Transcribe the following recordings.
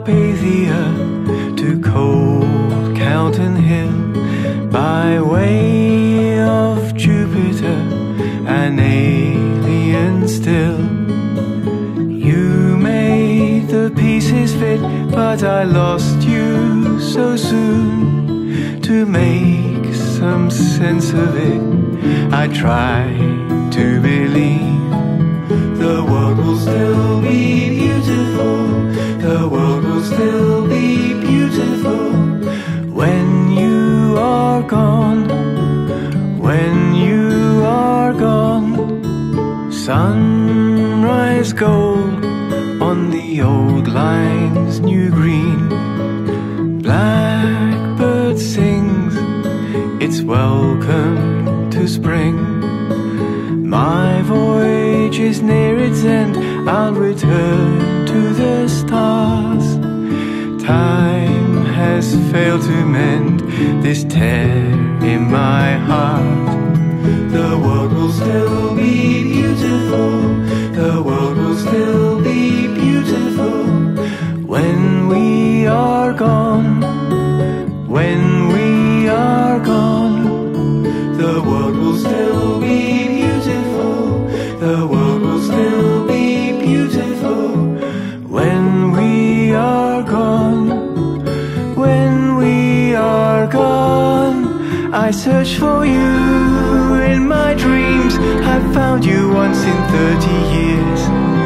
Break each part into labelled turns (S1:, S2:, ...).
S1: Carpathia to cold Calton Hill, by way of Jupiter, an alien still. You made the pieces fit, but I lost you so soon. To make some sense of it, I try to believe the world will still be beautiful. The world will still be beautiful when you are gone. When you are gone, sunrise gold on the old line's new green. Blackbird sings its welcome to spring. My voyage is near its end, I'll return to the stars. Time has failed to mend this tear in my heart. The world will still be beautiful. The world will still be beautiful when we are gone. When we are gone, the world will still be beautiful. The world will still be beautiful when we are gone. When we are gone, I search for you in my dreams. I found you once in 30 years.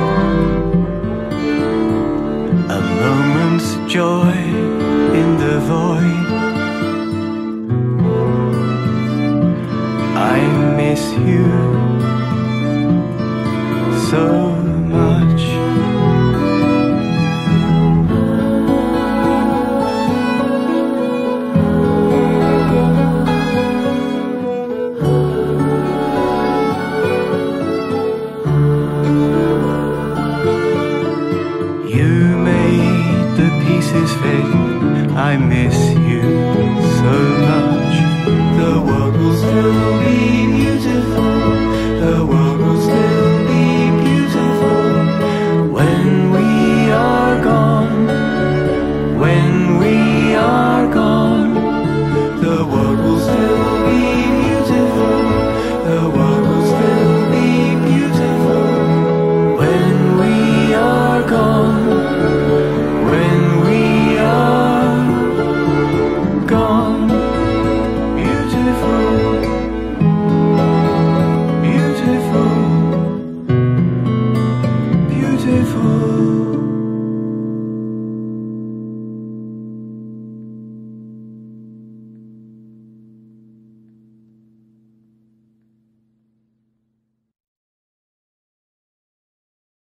S1: A moment's joy in the void. I miss you so much. You made the pieces fit. I miss you so